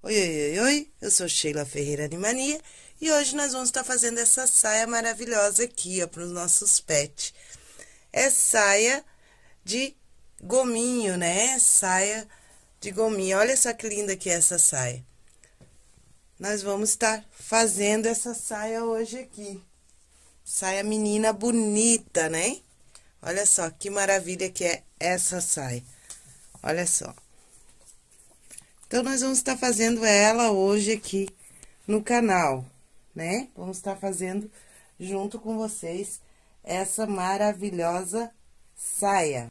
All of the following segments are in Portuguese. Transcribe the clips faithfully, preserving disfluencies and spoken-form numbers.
Oi, oi, oi, oi, eu sou Sheila Ferreira Animania e hoje nós vamos estar fazendo essa saia maravilhosa aqui, ó, para os nossos pets. É saia de gominho, né? Saia de gominho. Olha só que linda que é essa saia. Nós vamos estar fazendo essa saia hoje aqui. Saia menina bonita, né? Olha só que maravilha que é essa saia. Olha só. Então, nós vamos estar fazendo ela hoje aqui no canal, né? Vamos estar fazendo junto com vocês essa maravilhosa saia.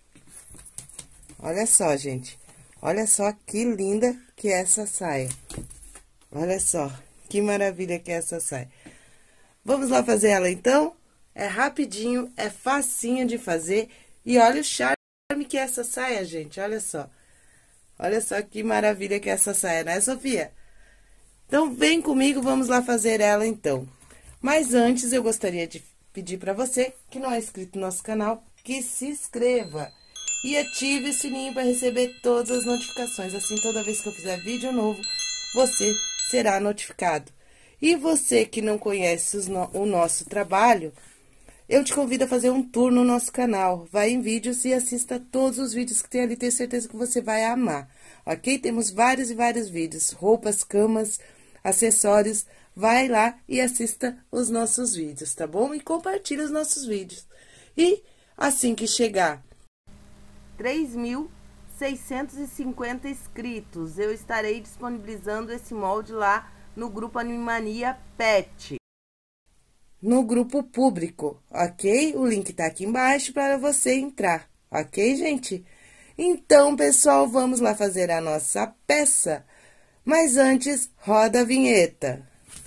Olha só, gente. Olha só que linda que é essa saia. Olha só, que maravilha que é essa saia. Vamos lá fazer ela, então? É rapidinho, é facinho de fazer. E olha o charme que é essa saia, gente. Olha só. Olha só que maravilha que é essa saia, né, Sofia? Então, vem comigo, vamos lá fazer ela, então. Mas antes, eu gostaria de pedir para você, que não é inscrito no nosso canal, que se inscreva e ative o sininho para receber todas as notificações. Assim, toda vez que eu fizer vídeo novo, você será notificado. E você que não conhece os no, o nosso trabalho, eu te convido a fazer um tour no nosso canal. Vai em vídeos e assista todos os vídeos que tem ali, tenho certeza que você vai amar. Ok? Temos vários e vários vídeos, roupas, camas, acessórios. Vai lá e assista os nossos vídeos, tá bom? E compartilhe os nossos vídeos. E assim que chegar três mil seiscentos e cinquenta inscritos, eu estarei disponibilizando esse molde lá no grupo Animania Pet. No grupo público, ok? O link tá aqui embaixo para você entrar, ok, gente? Então, pessoal, vamos lá fazer a nossa peça. Mas antes, roda a vinheta.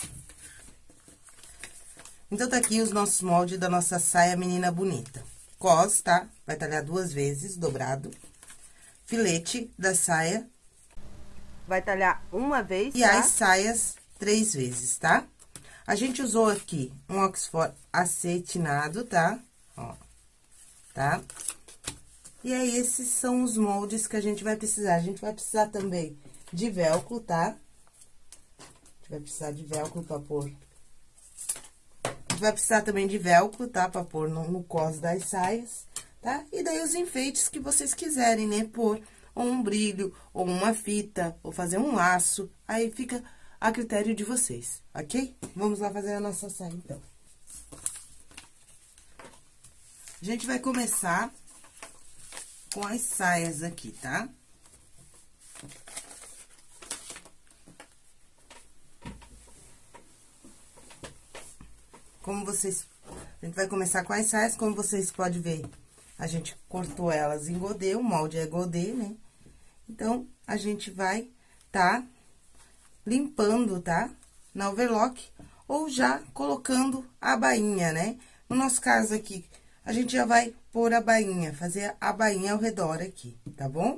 Então, tá aqui os nossos moldes da nossa saia menina bonita. Cos, tá? Vai talhar duas vezes, dobrado. Filete da saia. Vai talhar uma vez, tá? E as saias, três vezes, tá? A gente usou aqui um Oxford acetinado, tá? Ó, tá? E aí, esses são os moldes que a gente vai precisar. A gente vai precisar também de velcro, tá? A gente vai precisar de velcro pra pôr. A gente vai precisar também de velcro, tá? Pra pôr no, no cos das saias, tá? E daí, os enfeites que vocês quiserem, né? Pôr ou um brilho, ou uma fita, ou fazer um laço. Aí, fica a critério de vocês, ok? Vamos lá fazer a nossa saia, então. A gente vai começar com as saias aqui, tá? Como vocês... A gente vai começar com as saias, como vocês podem ver, a gente cortou elas em godê, o molde é godê, né? Então, a gente vai tá limpando, tá? Na overlock, ou já colocando a bainha, né? No nosso caso aqui, a gente já vai pôr a bainha, fazer a bainha ao redor aqui, tá bom?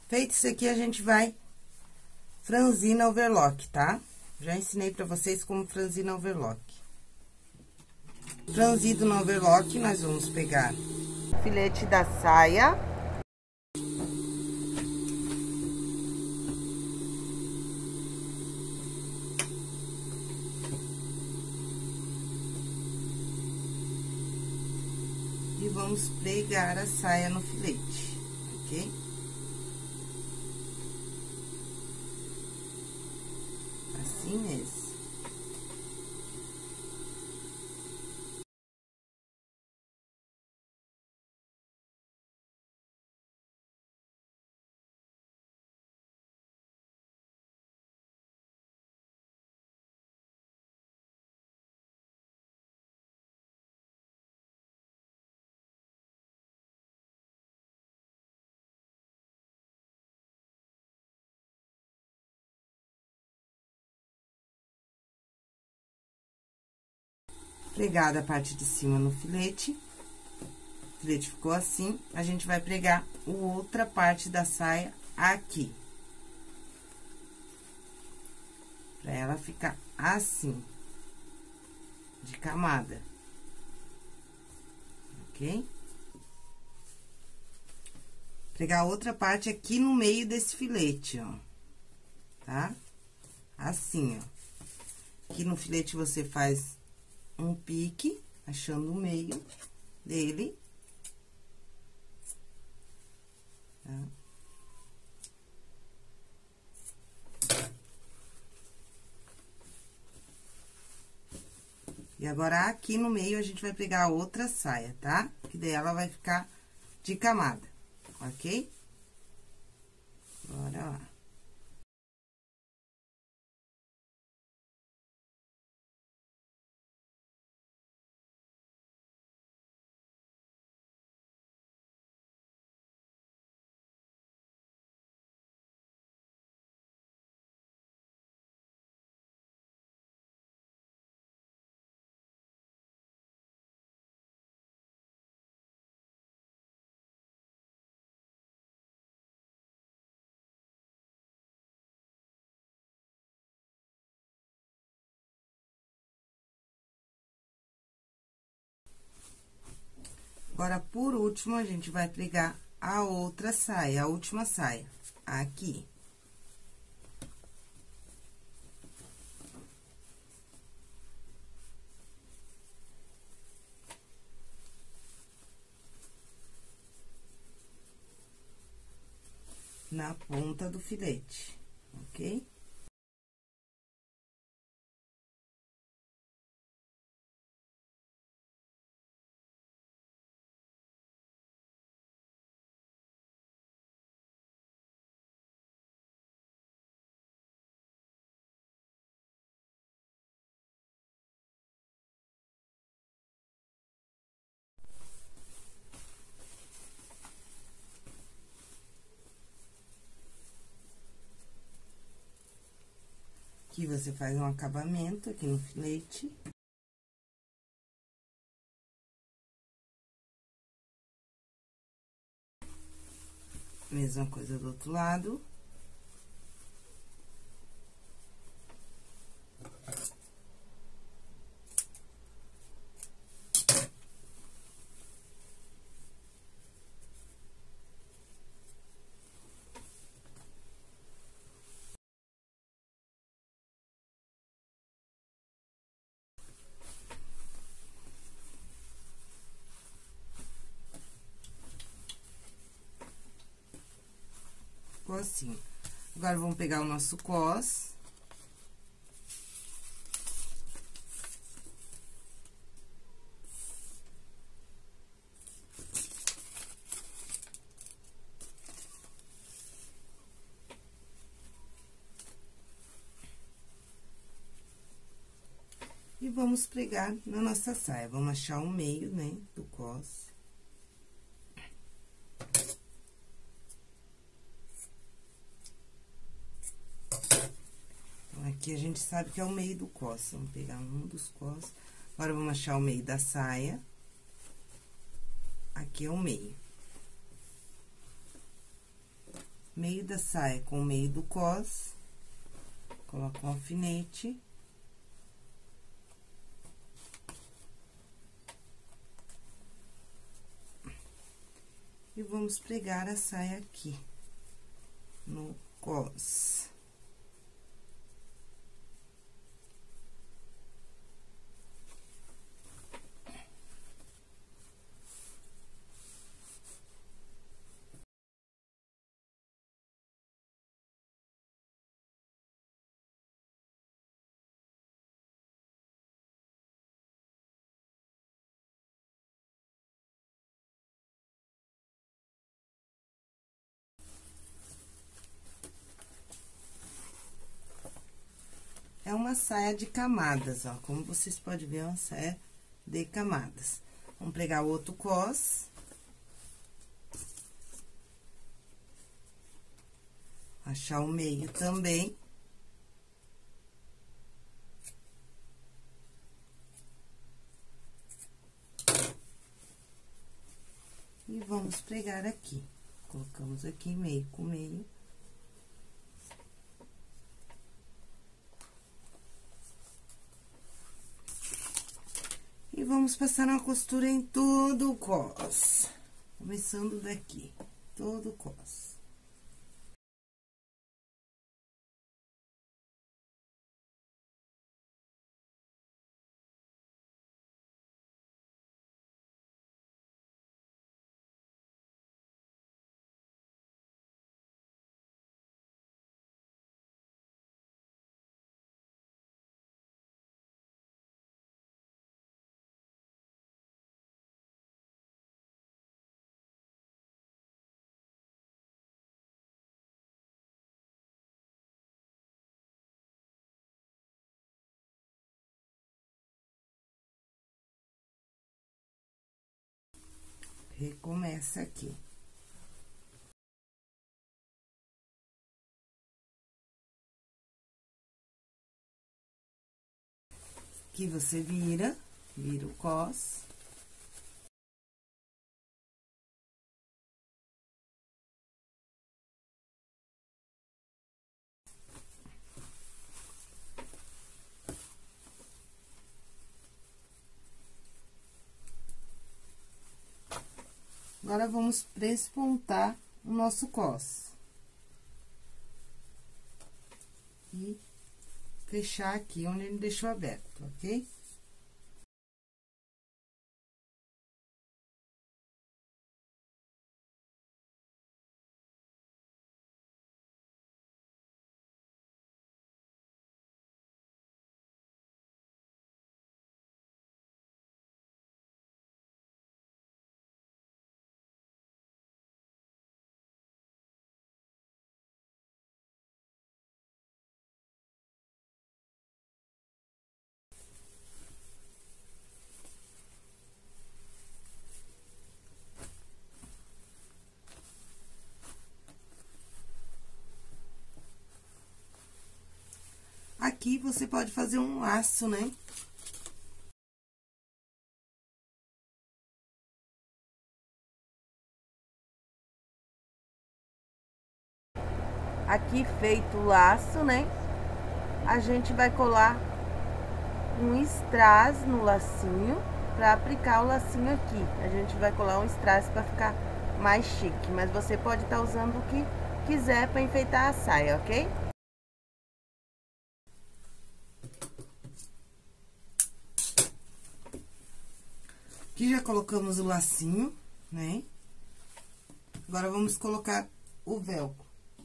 Feito isso aqui, a gente vai franzir na overlock, tá? Já ensinei pra vocês como franzir na overlock. Franzido no overlock, nós vamos pegar o filete da saia. E vamos pregar a saia no filete, ok? Assim mesmo. Pregada a parte de cima no filete. O filete ficou assim, a gente vai pregar a outra parte da saia aqui. Pra ela ficar assim, de camada. Ok? Pregar a outra parte aqui no meio desse filete, ó. Tá? Assim, ó. Aqui no filete você faz um pique, achando o meio dele. Tá? E agora, aqui no meio, a gente vai pegar a outra saia, tá? Que daí ela vai ficar de camada, ok? Bora lá. Agora, por último, a gente vai pregar a outra saia, a última saia, aqui. Na ponta do filete, ok? Aqui você faz um acabamento aqui no filete. Mesma coisa do outro lado. Ficou assim. Agora, vamos pegar o nosso cos. E vamos pregar na nossa saia. Vamos achar o meio, né, do cos. Aqui a gente sabe que é o meio do cos. Vamos pegar um dos cos. Agora, vamos achar o meio da saia. Aqui é o meio. meio da saia com o meio do cos, coloco um alfinete. E vamos pregar a saia aqui, no cos. É uma saia de camadas, ó, como vocês podem ver, é uma saia de camadas. Vamos pregar o outro cos. Achar o meio também. E vamos pregar aqui. Colocamos aqui meio com meio. E vamos passar uma costura em todo o cos. Começando daqui, todo o cos. Recomeça aqui. Aqui você vira, vira o cos. Agora, vamos prespontar o nosso cos. E fechar aqui onde ele deixou aberto, ok? Aqui, você pode fazer um laço, né? Aqui, feito o laço, né? A gente vai colar um strass no lacinho, pra aplicar o lacinho aqui. A gente vai colar um strass pra ficar mais chique, mas você pode estar usando o que quiser pra enfeitar a saia, ok? Aqui já colocamos o lacinho, né? Agora, vamos colocar o velcro.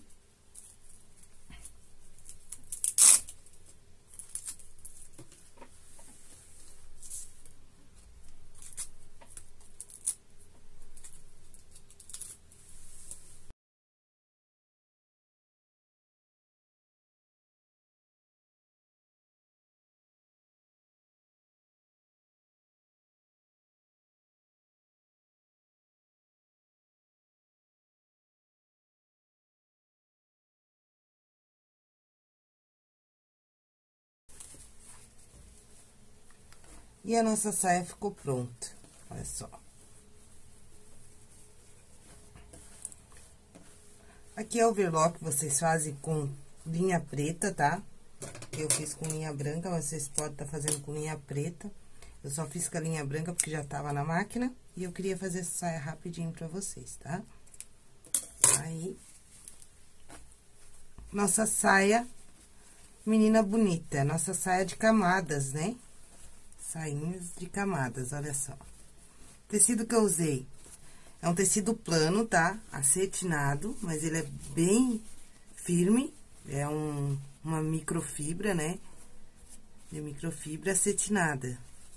E a nossa saia ficou pronta, olha só. Aqui é o overlock que vocês fazem com linha preta, tá? Eu fiz com linha branca, mas vocês podem estar fazendo com linha preta. Eu só fiz com a linha branca porque já tava na máquina. E eu queria fazer essa saia rapidinho pra vocês, tá? Aí. Nossa saia, menina bonita. Nossa saia de camadas, né? Sainhas de camadas, olha só. O tecido que eu usei é um tecido plano, tá? Acetinado, mas ele é bem firme. É um, uma microfibra, né? De microfibra acetinada.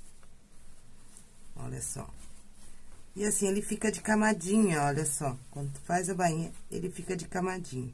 Olha só. E assim, ele fica de camadinha, olha só. Quando tu faz a bainha, ele fica de camadinha.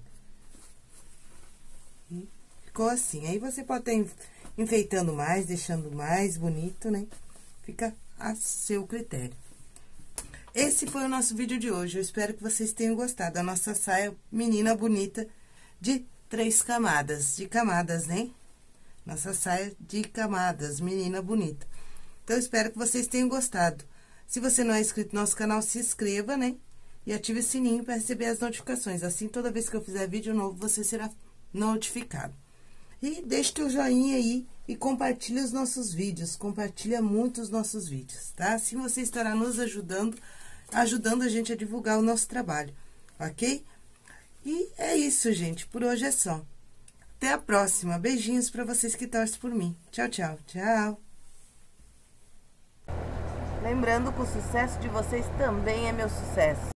E ficou assim. Aí, você pode estar enfeitando mais, deixando mais bonito, né? Fica a seu critério. Esse foi o nosso vídeo de hoje. Eu espero que vocês tenham gostado. A nossa saia menina bonita de três camadas. De camadas, né? Nossa saia de camadas, menina bonita. Então, eu espero que vocês tenham gostado. Se você não é inscrito no nosso canal, se inscreva, né? E ative o sininho para receber as notificações. Assim, toda vez que eu fizer vídeo novo, você será notificado. E deixe teu joinha aí e compartilhe os nossos vídeos. Compartilha muito os nossos vídeos, tá? Assim você estará nos ajudando, ajudando a gente a divulgar o nosso trabalho, ok? E é isso, gente. Por hoje é só. Até a próxima. Beijinhos para vocês que torcem por mim. Tchau, tchau. Tchau. Lembrando que o sucesso de vocês também é meu sucesso.